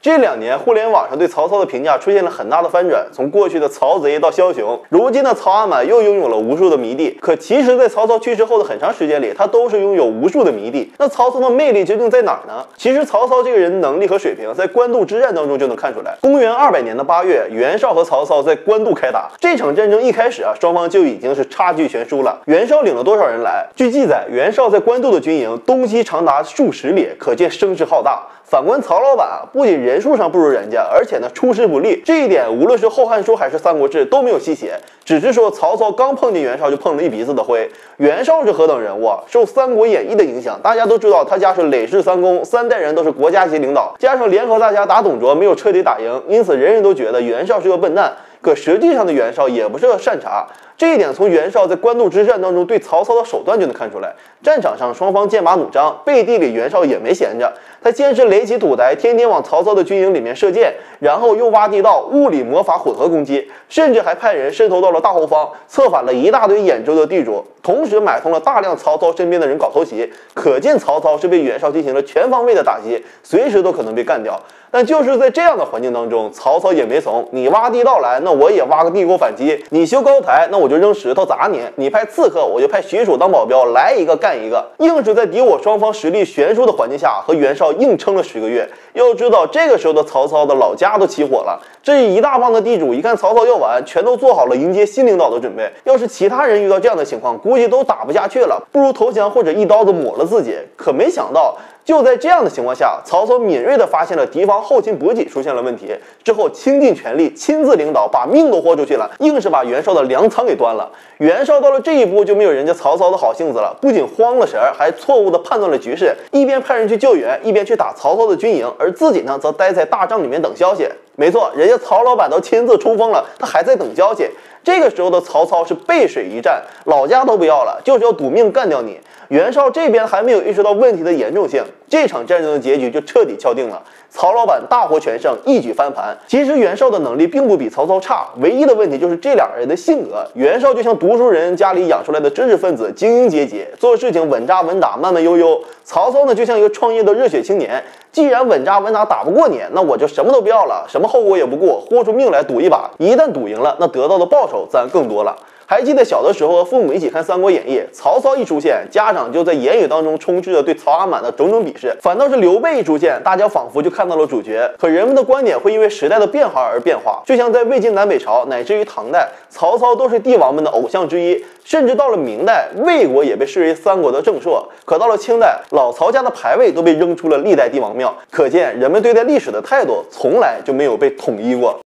这2年，互联网上对曹操的评价出现了很大的翻转，从过去的曹贼到枭雄，如今的曹阿满又拥有了无数的迷弟。可其实，在曹操去世后的很长时间里，他都是拥有无数的迷弟。那曹操的魅力究竟在哪儿呢？其实曹操这个人的能力和水平，在官渡之战当中就能看出来。公元200年的8月，袁绍和曹操在官渡开打。这场战争一开始双方就已经是差距悬殊了。袁绍领了多少人来？据记载，袁绍在官渡的军营东西长达数十里，可见声势浩大。反观曹老板不仅人数上不如人家，而且呢出师不利，这一点无论是《后汉书》还是《三国志》都没有细写，只是说曹操刚碰见袁绍就碰了一鼻子的灰。袁绍是何等人物啊？受《三国演义》的影响，大家都知道他家是累世三公，3代人都是国家级领导，加上联合大家打董卓没有彻底打赢，因此人人都觉得袁绍是个笨蛋。可实际上的袁绍也不是个善茬，这一点从袁绍在官渡之战当中对曹操的手段就能看出来。战场上双方剑拔弩张，背地里袁绍也没闲着，他先是垒起土台，天天往曹操的军营里面射箭，然后又挖地道，物理魔法混合攻击，甚至还派人渗透到了大后方，策反了一大堆兖州的地主，同时买通了大量曹操身边的人搞偷袭。可见曹操是被袁绍进行了全方位的打击，随时都可能被干掉。但就是在这样的环境当中，曹操也没怂，你挖地道来，那我也挖个地沟反击；你修高台，那我就扔石头砸你；你派刺客，我就派许褚当保镖，来一个干一个。硬是在敌我双方实力悬殊的环境下，和袁绍硬撑了10个月。要知道，这个时候的曹操的老家都起火了，这一大帮的地主一看曹操要完，全都做好了迎接新领导的准备。要是其他人遇到这样的情况，估计都打不下去了，不如投降或者一刀子抹了自己。可没想到，就在这样的情况下，曹操敏锐地发现了敌方后勤补给出现了问题，之后倾尽全力，亲自领导，把命都豁出去了，硬是把袁绍的粮仓给端了。袁绍到了这一步就没有人家曹操的好性子了，不仅慌了神儿，还错误地判断了局势，一边派人去救援，一边去打曹操的军营，而自己呢则待在大帐里面等消息。没错，人家曹老板都亲自冲锋了，他还在等消息。这个时候的曹操是背水一战，老家都不要了，就是要赌命干掉你。袁绍这边还没有意识到问题的严重性，这场战争的结局就彻底敲定了。曹老板大获全胜，一举翻盘。其实袁绍的能力并不比曹操差，唯一的问题就是这俩人的性格。袁绍就像读书人家里养出来的知识分子，精英阶级，做事情稳扎稳打，慢慢悠悠。曹操呢，就像一个创业的热血青年，既然稳扎稳打打不过你，那我就什么都不要了，什么后果也不顾，豁出命来赌一把。一旦赌赢了，那得到的报酬自然更多了。还记得小的时候和父母一起看《三国演义》，曹操一出现，家长就在言语当中充斥着对曹阿满的种种鄙视，反倒是刘备一出现，大家仿佛就看到了主角。可人们的观点会因为时代的变化而变化，就像在魏晋南北朝乃至于唐代，曹操都是帝王们的偶像之一，甚至到了明代，魏国也被视为三国的正朔。可到了清代，老曹家的牌位都被扔出了历代帝王庙，可见人们对待历史的态度从来就没有被统一过。